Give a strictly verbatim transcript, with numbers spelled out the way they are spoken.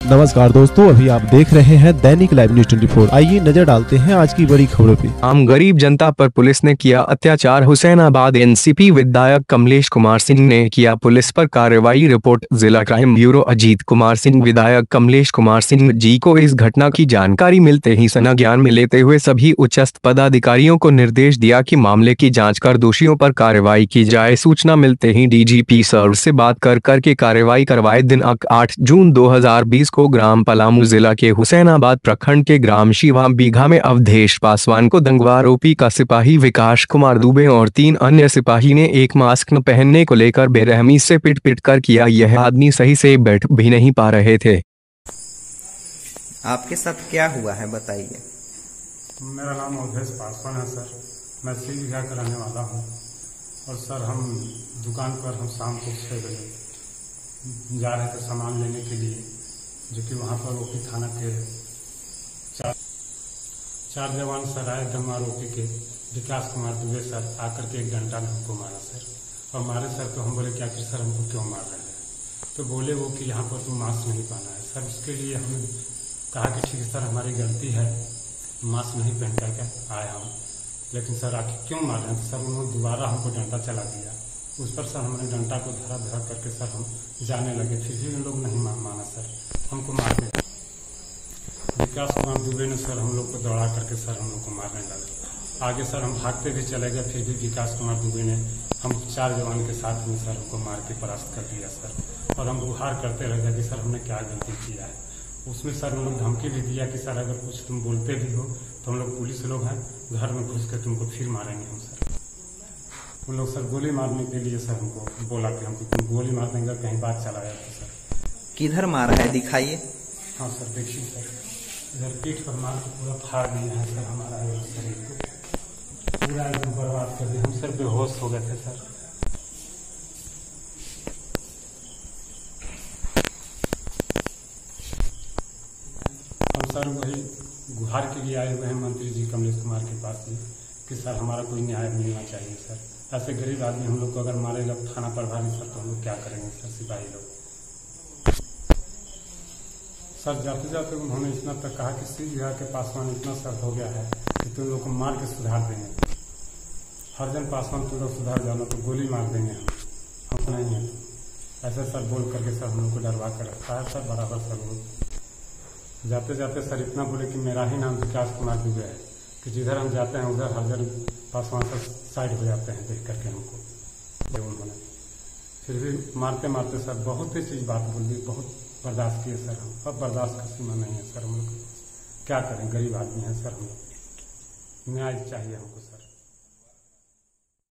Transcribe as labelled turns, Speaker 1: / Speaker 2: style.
Speaker 1: नमस्कार दोस्तों, अभी आप देख रहे हैं दैनिक लाइव न्यूज चौबीस। आइए नजर डालते हैं आज की बड़ी खबरों पे।
Speaker 2: आम गरीब जनता पर पुलिस ने किया अत्याचार। हुसैनाबाद एनसीपी विधायक कमलेश कुमार सिंह ने किया पुलिस पर कार्रवाई। रिपोर्ट जिला क्राइम ब्यूरो। अजीत कुमार सिंह विधायक कमलेश कुमार सिंह जी को इस घटना की जानकारी मिलते ही संज्ञान में लेते हुए सभी उच्चस्थ पदाधिकारियों को निर्देश दिया कि मामले की जाँच कर दोषियों पर कार्रवाई की जाए। सूचना मिलते ही डीजीपी सर से बात कर करके कार्रवाई करवाए। दिनांक आठ जून दो हजार बीस को ग्राम पलामू जिला के हुसैनाबाद प्रखंड के ग्राम शिवा बीघा में अवधेश पासवान को दंगवा आरोपी का सिपाही विकास कुमार दुबे और तीन अन्य सिपाही ने एक मास्क न पहनने को लेकर बेरहमी से पिट पिट कर किया। यह आदमी सही से बैठ भी नहीं पा रहे थे।
Speaker 3: आपके साथ क्या हुआ है बताइए।
Speaker 4: मेरा नाम अवधेश पासवान है सर। मैं सी बीघा का रहने वाला हूँ और सर हम दुकान पर हम शाम को छः बजे जा रहे थे सामान लेने के लिए, जो कि वहाँ पर ओपी थाना के चार चार जवान सर आए। दंगवा आरोपी के विकास कुमार दुबे सर आकर के एक डंडा में हमको मारा सर, और मारे सर तो हम बोले क्या कि सर हमको क्यों मार रहे हैं, तो बोले वो कि यहाँ पर तुम मास्क नहीं पहना है सर। उसके लिए हमने कहा कि ठीक है सर हमारी गलती है, मास्क नहीं पहन करके आए हम, लेकिन सर आखिर क्यों मार रहे हैं। सर उन्होंने दोबारा हमको डंडा चला दिया। उस पर सर हमने डंडा को धरा धरा करके सर हम जाने लगे, फिर भी उन लोग नहीं माना सर, हमको मार दिया। विकास कुमार दुबे ने सर हम लोग को दौड़ा करके सर हम लोग को मारने लगे। आगे सर हम भागते भी चले गए, फिर भी विकास कुमार दुबे ने हम चार जवान के साथ में सर हमको मार के परास्त कर दिया सर। और हम गुहार करते रह गए कि सर हमने क्या गलती किया है। उसमें सर हम लोग धमकी भी दिया कि सर अगर कुछ तुम बोलते भी हो तो हम लोग पुलिस लोग हैं, घर में घुस के तुमको फिर मारेंगे हम सर। उन लोग सर गोली मारने के लिए सर हमको बोला कि हमको तुम गोली मार देंगे, कहीं बात चला जाए तो सर।
Speaker 3: किधर मारा है दिखाइए।
Speaker 4: हाँ सर देखिए सर, इधर पीठ पर मार के पूरा फाड़ दिया है सर हमारा शरीर को, पूरा एकदम बर्बाद कर दिया। हम सर बेहोश हो गए थे सर। हम सर वही गुहार के लिए आए हुए हैं मंत्री जी कमलेश कुमार के पास में कि सर हमारा कोई न्याय मिलना चाहिए सर। ऐसे गरीब आदमी हम लोग को अगर मारेगा थाना प्रभारी सर तो हम लोग क्या करेंगे सर, सिपाही लोग। सर जाते जाते उन्होंने इतना तक कहा कि सी बीघा के पासवान इतना सर हो गया है कि तुम लोग को मार के सुधार देंगे। हरजन पासवान तुम लोग सुधार जाना तो गोली मार देंगे हम, हम नहीं है तो ऐसे सर बोल करके सर हम लोग को डरवा कर रखा है सर बराबर सर। लोग जाते जाते सर इतना बोले कि मेरा ही नाम विकास कुमार दुबे है, कि जिधर हम जाते हैं उधर हरजन पासवान सर साइड हो जाते हैं देख करके हमको। उन्होंने फिर भी मारते मारते सर बहुत ही चीज बात बोल दी, बहुत बर्दाश्त किए सर हम। अब बर्दाश्त का सीमा नहीं है सर, हम लोग क्या करें, गरीब आदमी हैं सर हम लोग, न्याय चाहिए हमको सर।